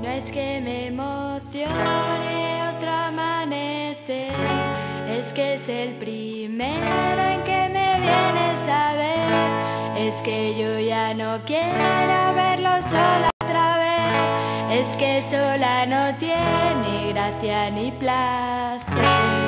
No es que me emocione otro amanecer, es que es el primero en que me vienes a ver. Es que yo ya no quiero verlo sola otra vez, es que sola no tiene gracia ni placer.